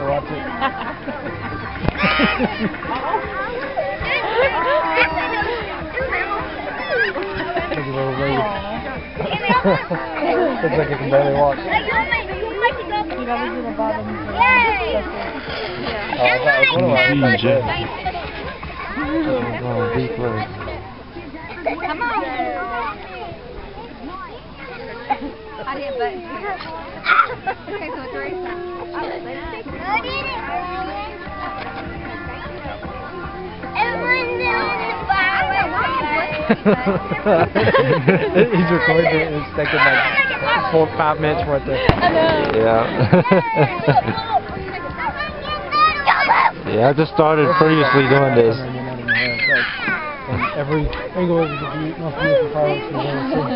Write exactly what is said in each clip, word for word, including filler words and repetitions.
to watch it. Look at little lady. Looks like it can barely walk. You gotta do the bottom. Oh, I thought it was one of my Jeez, Oh, deep place. Come on. I didn't bet. Okay, so it's race. Everyone's doing it He's recording it and it's taking like four, five minutes for it to. Yeah. Yeah, I just started previously doing this. And every angle is the most beautiful products we've ever seen.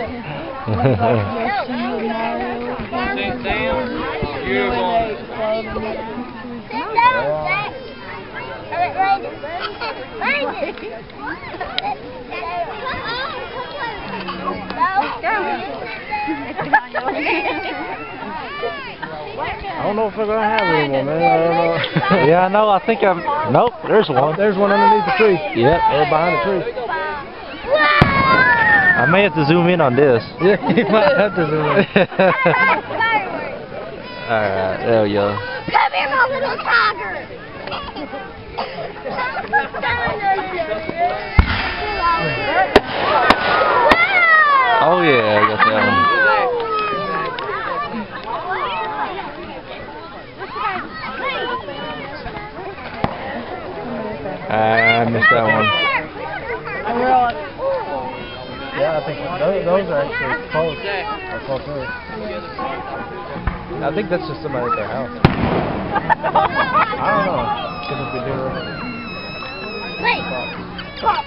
I don't know if they're gonna have it anymore, man. I don't know. Yeah, I know. I think I'm. Nope, there's one. There's one underneath the tree. Yep. Or behind the tree. I may have to zoom in on this. Yeah, you might have to zoom in. Alright, there we go. Come here, my little tiger. Oh yeah, I got that one. I missed that one. Yeah, I think those, those are actually close. Or closer. I think that's just somebody at their house. I don't know. Could it be doing it? Wait. Pop.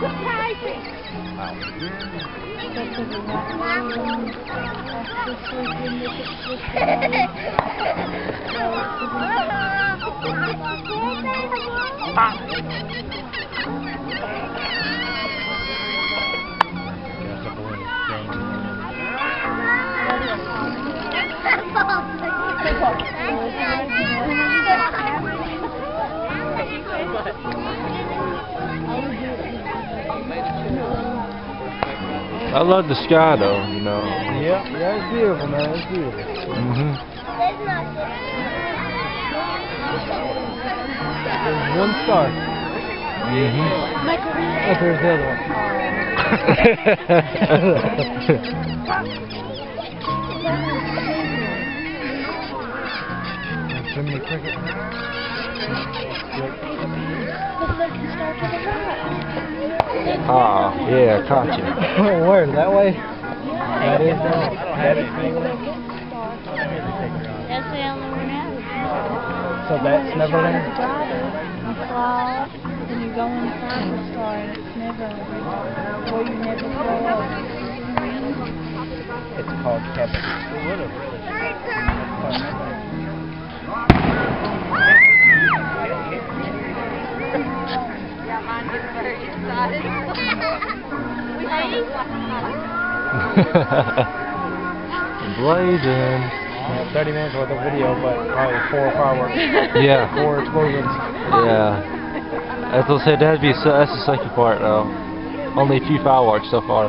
I love the sky though, you know. Yeah, yeah, it's beautiful, man. It's beautiful. Mhm. There's one star. Mhm. Oh, there's the other one. Chimney cricket. Ah, yeah, caught you. Where? That way? That is that. That is That's the only one out. So that's never there? You fly, and you go inside the star, and it's never or you never grow up. It's called Kevin. Mine gets very excited. Blazin. Yeah, thirty minutes worth of video, but probably four fireworks. Yeah. Four explosions. Yeah. As I said, that'd be so, that's the second part though. Only a few fireworks so far.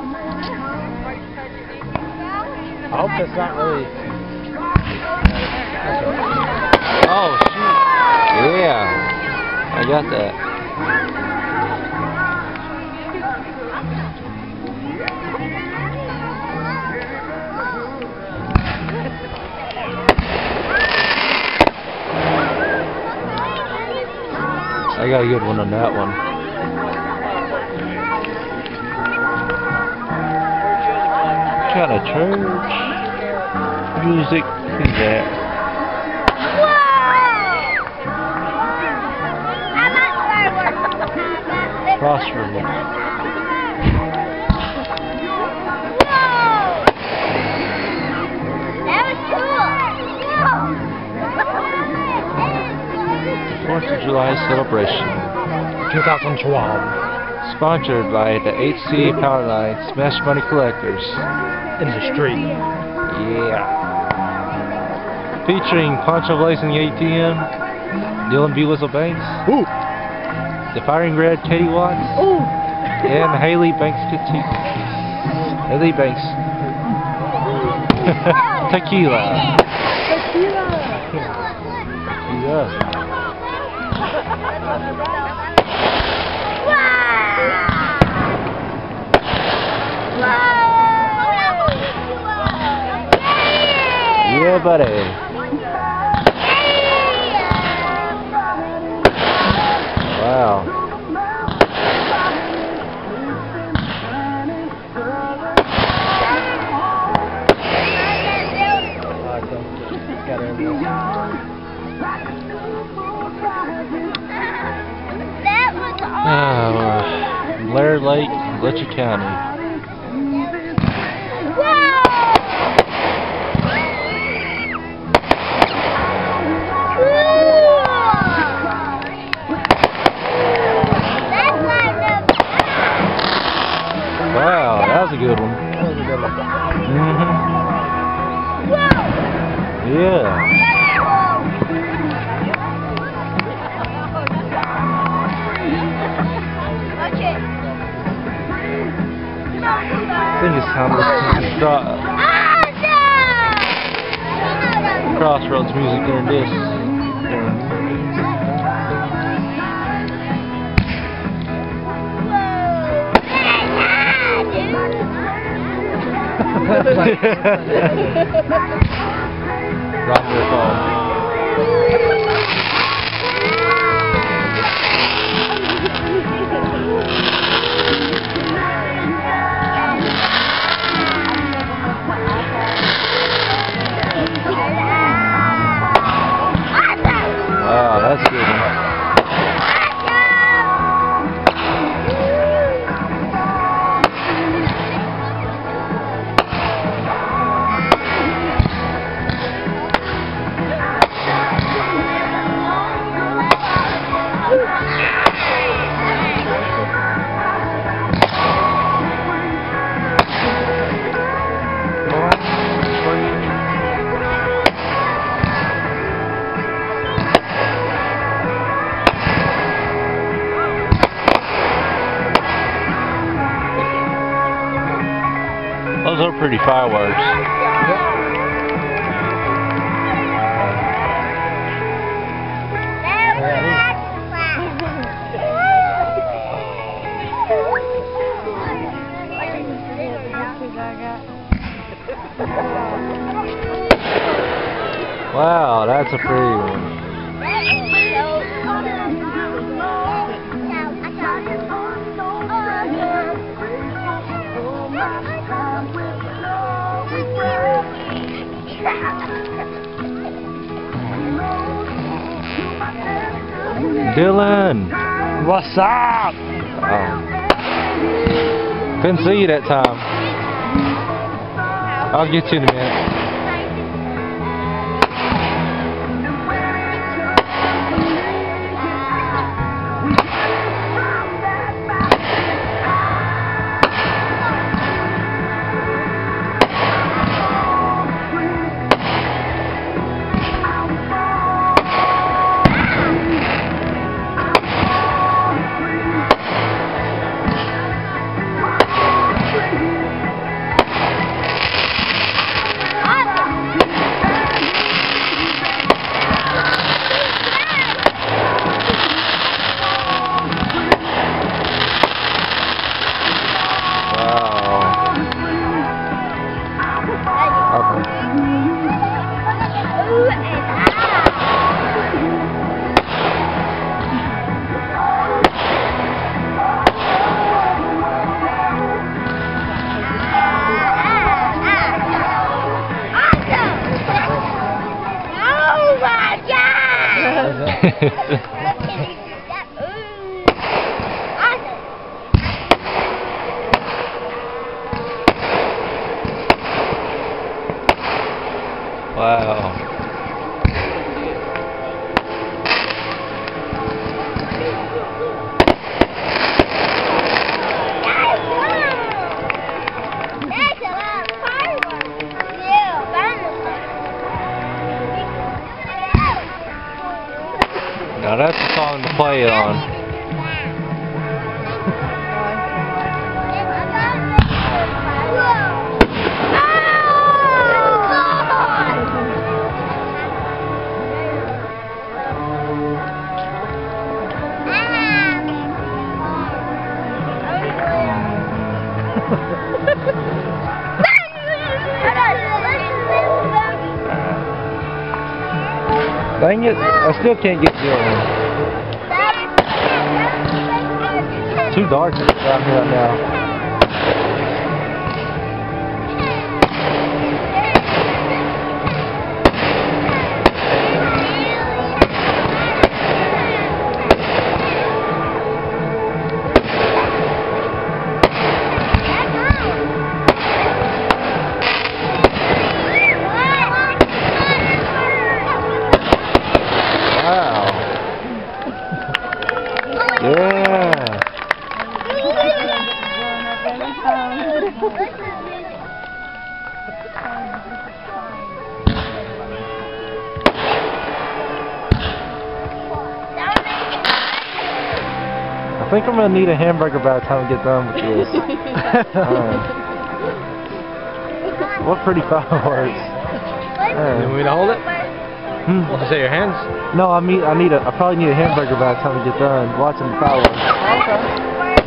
I hope that's not really. Oh shoot! Yeah, I got that. I got a good one on that one. What kind of church music is that? Crossroads. Fourth of July celebration. twenty twelve. Sponsored by the H C Powerline Smash Money Collectors. In the street. Yeah. Featuring Poncho Blazin A T M, Dylan B. Whistle Banks, Ooh. the Firing Red Katie Watts, Ooh. and Haley Banks Petit. Haley Banks. Tequila. Tequila. Yeah. Yeah, buddy. Wow. Oh, Blair Lake, Letcher County. Wow, that was a good one. That was a good one. Mm-hmm. Yeah. I think it's time to start Crossroads music during this. Drop your phone. Wow, that's a good one. Those are pretty fireworks. Wow, that's a pretty one. Dylan! What's up? Oh. Couldn't see you that time. I'll get you in a minute. Wow. That's a lot of fireworks. Yeah, play it on. Dang it, I still can't get going. Too dark out here right now. I think I'm gonna need a hamburger by the time we get done with this. um, what pretty fireworks? You want me to hold it? Hmm? Did you say your hands? No, I mean I need a. I probably need a hamburger by the time we get done watching the fireworks. Okay.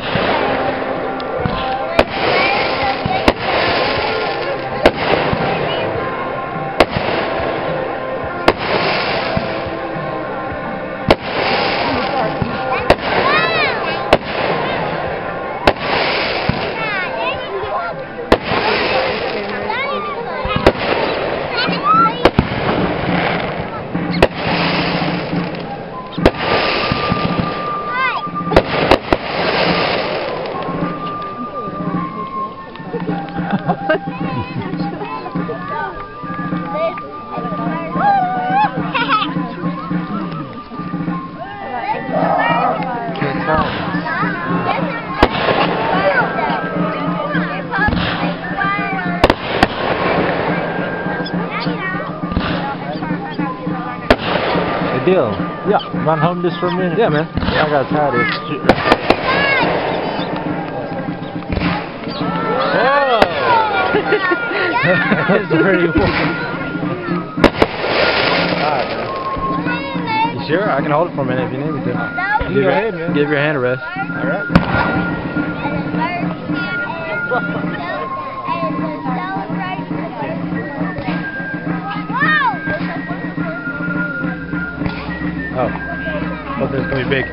Deal. Yeah. Mind holding this for a minute? Yeah, man. I gotta tie this. Oh! That's pretty cool. Alright, man. You sure? I can hold it for a minute if you need me to. Give, Go your, ahead, man. give your hand a rest. Alright. Oh, but there's gonna be big.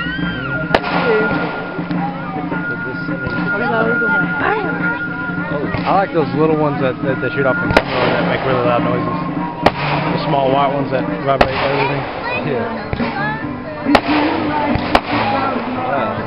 I like those little ones that, that they shoot off in camera that make really loud noises. The small white ones that vibrate everything. Yeah. Wow.